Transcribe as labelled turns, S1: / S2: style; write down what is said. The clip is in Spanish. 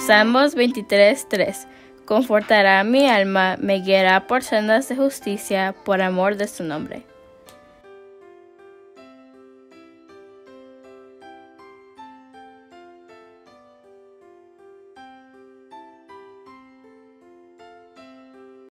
S1: Salmos 23:3. Confortará mi alma, me guiará por sendas de justicia, por amor de su nombre.